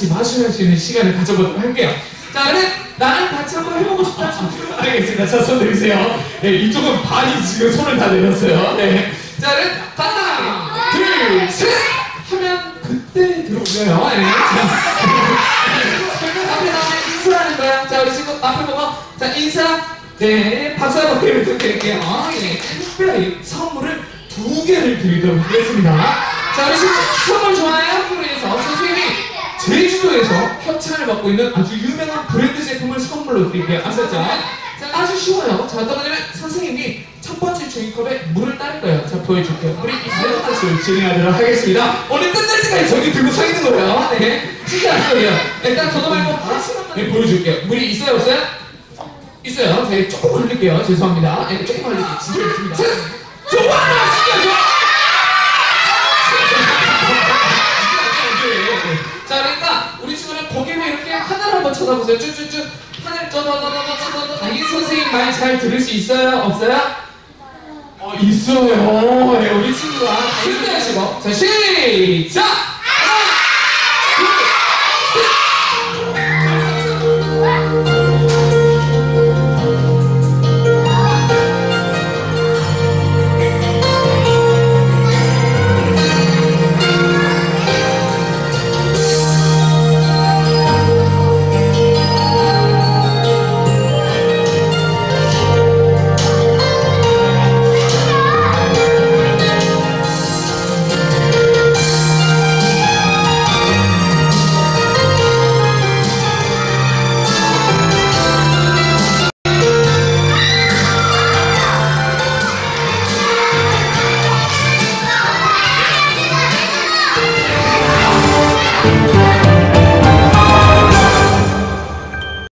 같이 마셔할 수 있는 시간을 가져보도록 할게요. 자, 그럼 나랑 같이 한번 해보고 싶다. 알겠습니다. 자, 손 들으세요. 네, 이쪽은 반이 지금 손을 다 내렸어요. 네. 자, 그럼 하나, 둘, 셋! 하면 그때 들어오세요. 네. 앞에 나오면 인사하는 거야. 자, 우리 친구 앞에 보고, 자, 인사. 네, 박수 한번 드릴게요. 네, 특별히 선물을 2개를 드리도록 하겠습니다. 자, 우리 친구 선물 좋아해요? 프로에서 선생님이 제주도에서 협찬을 받고 있는 아주 유명한 브랜드 제품을 선물로 드릴게요. 아셨죠? 자, 아주 쉬워요. 자, 어떤 거냐면 선생님이 첫 번째 종이컵에 물을 따를 거예요. 자, 보여줄게요. 우리 이세요 다시 진행하도록 하겠습니다. 오늘 끝날 때까지 저기 들고 서 있는 거예요. 네, 진짜 안 써요. 일단 저도 말고 네, 보여줄게요. 물이 있어요, 없어요? 있어요. 제가 조금 흘릴게요. 죄송합니다. 네, 조금 흘릴게요. 진짜 있습니다. 조금 흘릴게요. 자, 그러니까 우리 친구는 고개를 이렇게 하늘을 한번 쳐다보세요. 쭉쭉쭉 하늘 떠떠떠떠떠떠. 담임 선생님 말 잘 들을 수 있어요? 없어요? 있어요. 네, 우리 친구가 준비하시고 자, 시작!